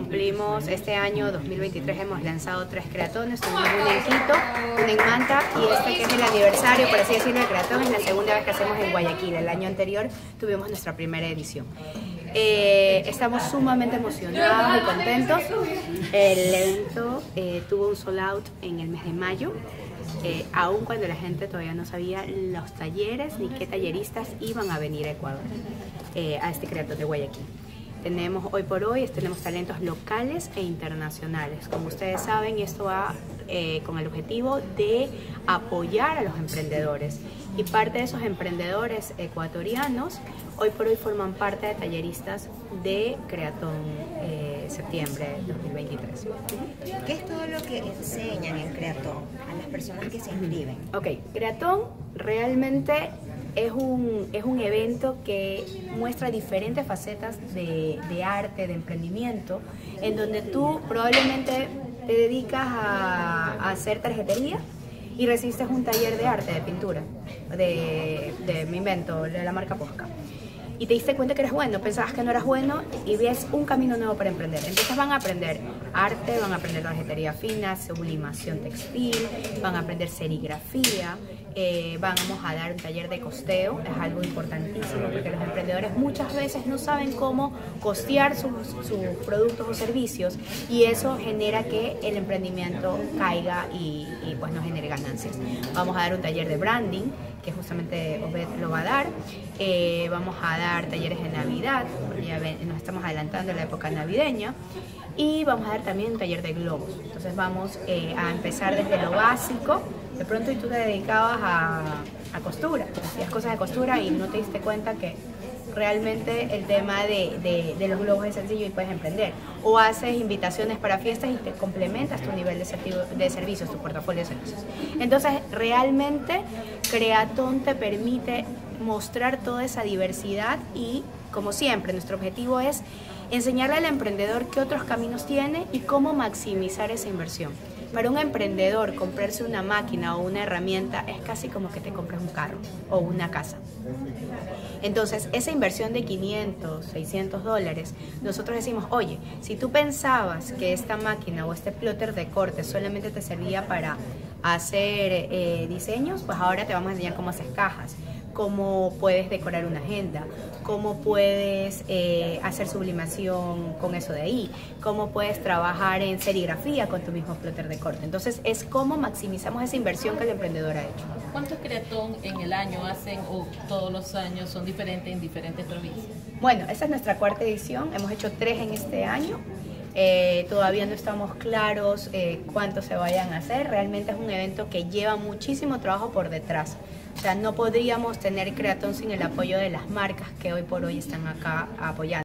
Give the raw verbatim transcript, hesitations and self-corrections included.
cumplimos este año dos mil veintitrés, hemos lanzado tres creatones, tenemos una en Quito, una en Manta y este que es el aniversario, por así decirlo, de Creatón, es la segunda vez que hacemos en Guayaquil. El año anterior tuvimos nuestra primera edición. Eh, estamos sumamente emocionados y contentos. El evento eh, tuvo un sold out en el mes de mayo, eh, aun cuando la gente todavía no sabía los talleres ni qué talleristas iban a venir a Ecuador, eh, a este Creatón de Guayaquil. Tenemos hoy por hoy, tenemos talentos locales e internacionales. Como ustedes saben, esto va eh, con el objetivo de apoyar a los emprendedores. Y parte de esos emprendedores ecuatorianos hoy por hoy forman parte de talleristas de Creatón eh, septiembre dos mil veintitrés. ¿Qué es todo lo que enseñan en Creatón a las personas que se inscriben? Ok, Creatón realmente es un, es un evento que muestra diferentes facetas de, de arte, de emprendimiento, en donde tú probablemente te dedicas a, a hacer tarjetería y recibiste un taller de arte, de pintura, de, de mi invento, de la marca Posca. Y te diste cuenta que eres bueno, pensabas que no eras bueno y ves un camino nuevo para emprender. Entonces van a aprender arte, van a aprender tarjetería fina, sublimación textil, van a aprender serigrafía, eh, vamos a dar un taller de costeo, es algo importantísimo porque los emprendedores muchas veces no saben cómo costear sus, sus productos o servicios y eso genera que el emprendimiento caiga y, y pues no genere ganancias. Vamos a dar un taller de branding, que justamente Obed lo va a dar. Eh, vamos a dar talleres de Navidad, porque ya ven, nos estamos adelantando en la época navideña. Y vamos a dar también un taller de globos. Entonces vamos eh, a empezar desde lo básico. De pronto y tú te dedicabas a, a costura, hacías cosas de costura y no te diste cuenta que realmente el tema de, de, de los globos es sencillo y puedes emprender. O haces invitaciones para fiestas y te complementas tu nivel de, de servicios, tu portafolio de servicios. Entonces, realmente Creatón te permite mostrar toda esa diversidad y, como siempre, nuestro objetivo es enseñarle al emprendedor qué otros caminos tiene y cómo maximizar esa inversión. Para un emprendedor, comprarse una máquina o una herramienta es casi como que te compras un carro o una casa. Entonces, esa inversión de quinientos, seiscientos dólares, nosotros decimos, oye, si tú pensabas que esta máquina o este plotter de corte solamente te servía para hacer eh, diseños, pues ahora te vamos a enseñar cómo hacer cajas, cómo puedes decorar una agenda, cómo puedes eh, hacer sublimación con eso de ahí, cómo puedes trabajar en serigrafía con tu mismo plotter de corte. Entonces es cómo maximizamos esa inversión que el emprendedor ha hecho. ¿Cuántos Creatón en el año hacen o todos los años son diferentes en diferentes provincias? Bueno, esta es nuestra cuarta edición, hemos hecho tres en este año. Eh, todavía no estamos claros eh, cuántos se vayan a hacer. Realmente es un evento que lleva muchísimo trabajo por detrás. O sea, no podríamos tener Creatón sin el apoyo de las marcas que hoy por hoy están acá apoyando.